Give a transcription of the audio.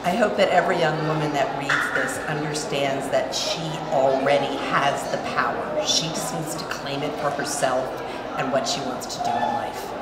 I hope that every young woman that reads this understands that she already has the power. She just needs to claim it for herself and what she wants to do in life.